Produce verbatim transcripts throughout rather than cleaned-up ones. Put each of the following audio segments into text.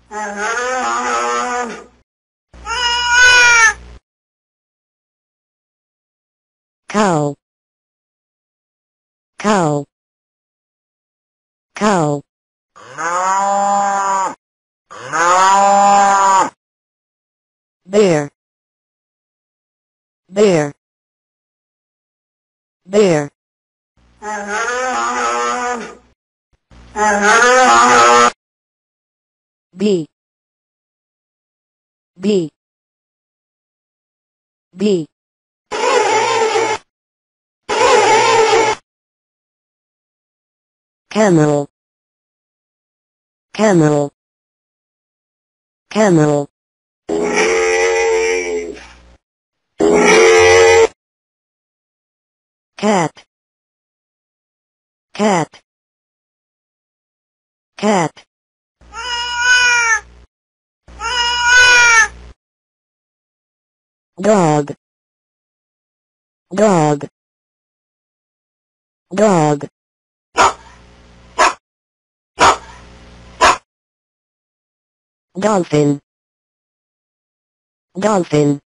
Cow, cow, cow. Bear, bear, bear. Bee, bee, bee. Camel, camel, camel. Cat, cat, cat. Dog, dog, dog. Dolphin, dolphin,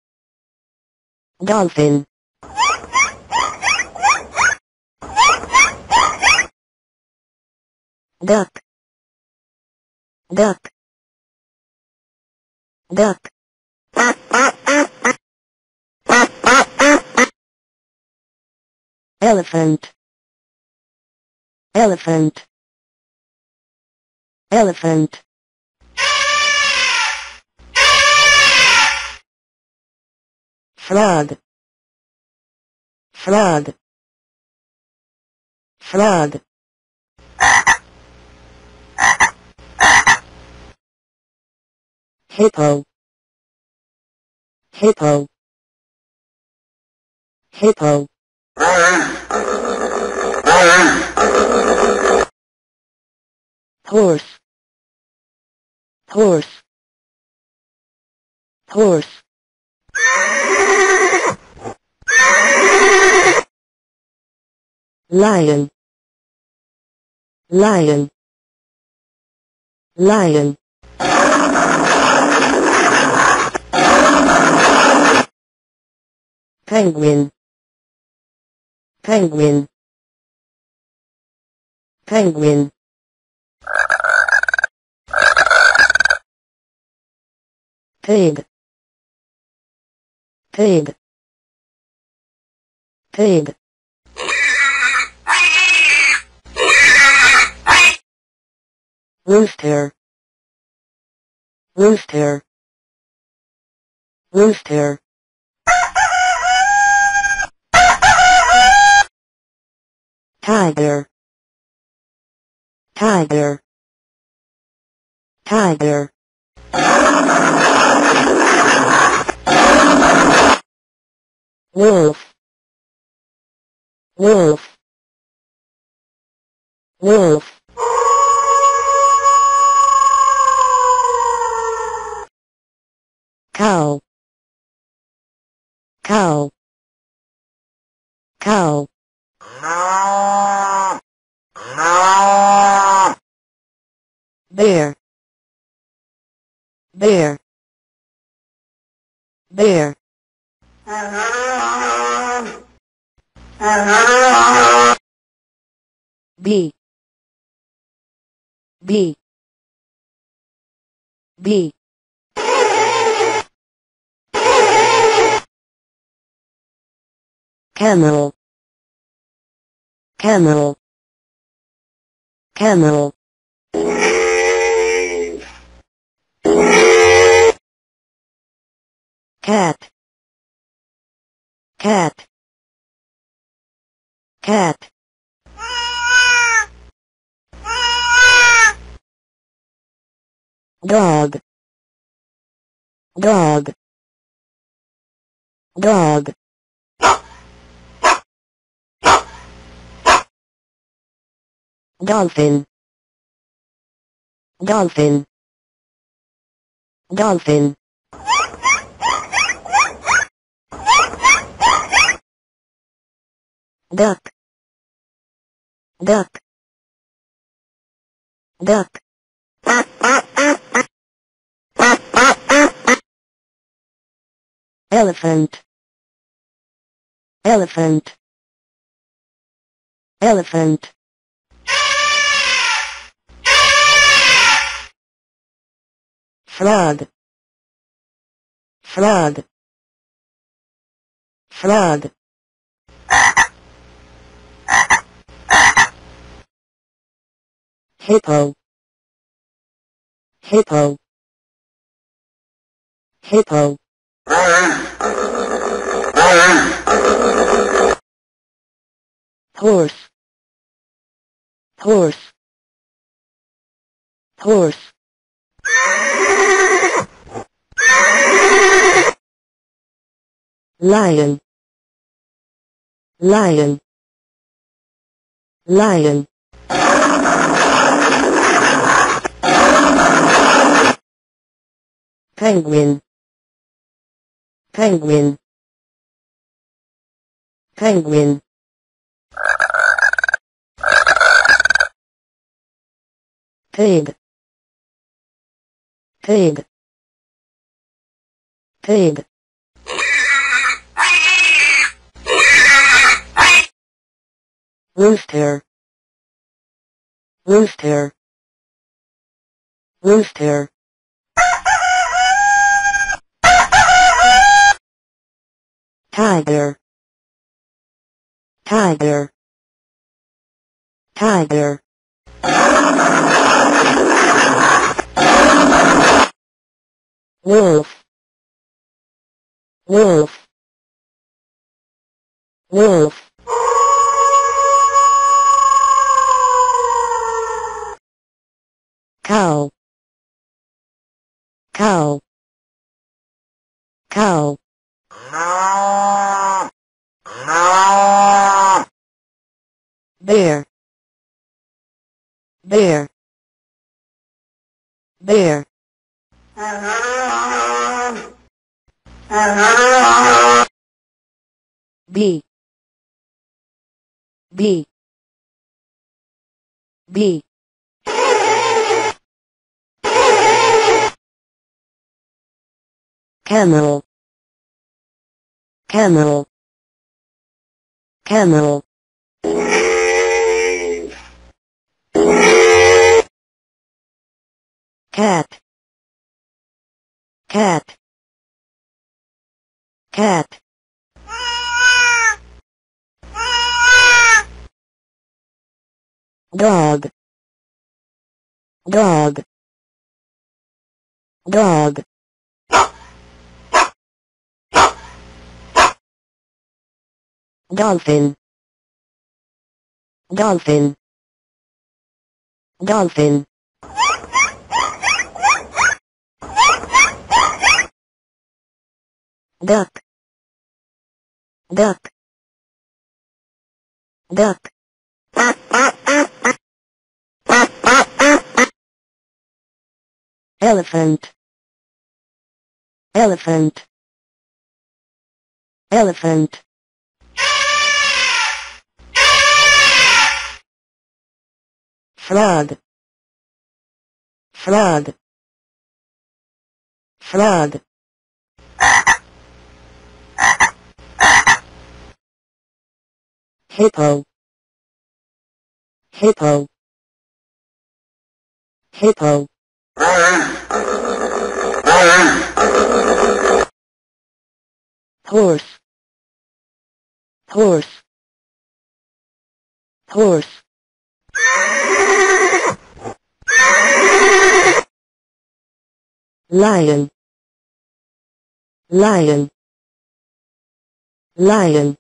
dolphin. Duck, duck, duck. Elephant, elephant, elephant. Frog, frog, frog. Hippo, hippo, hippo. Horse, horse, horse. Lion, lion, lion. Penguin, penguin, penguin. Pig, pig, pig. Rooster, rooster, rooster. Tiger, tiger, tiger. Wolf, wolf, wolf. Cow, cow, cow. Bear, bear, bear. Bee, bee, bee. Camel, camel, camel. Cat, cat, cat. Dog, dog, dog. Dolphin, dolphin, dolphin. Duck, duck, duck. elephant, elephant, elephant. Frog, frog, frog. Hippo, hippo, hippo. Horse, horse, horse. Lion, lion, lion. Penguin, penguin, penguin. Pig, pig, pig. Rooster, rooster, rooster. Tiger, tiger, tiger. Wolf, wolf, wolf. Cow, cow, cow. Bear, bear, bear. Bee, bee, bee. Camel, camel, camel. Cat, cat, cat. Dog, dog, dog. Dolphin, dolphin, dolphin. Duck, duck, duck. Elephant, elephant, elephant. Frog, frog, frog. Hippo, hippo, hippo. Horse, horse, horse. Lion, lion, lion.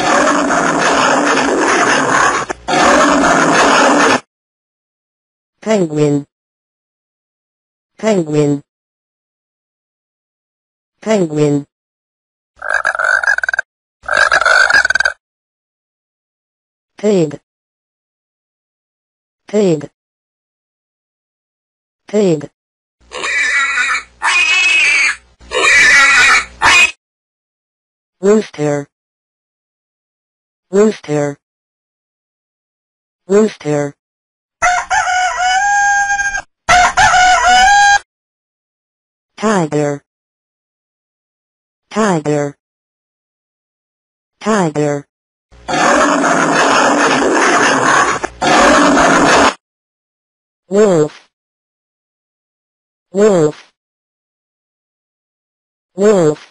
Penguin, penguin, penguin. Pig, pig, pig. Rooster, rooster, rooster. Tiger, Tiger. Tiger. Wolf. Wolf. Wolf.